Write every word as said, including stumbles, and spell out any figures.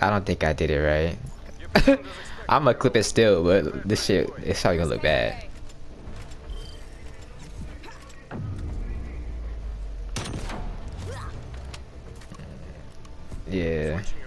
I don't think I did it right. I'm gonna clip it still, but this shit, it's probably gonna look bad. Yeah.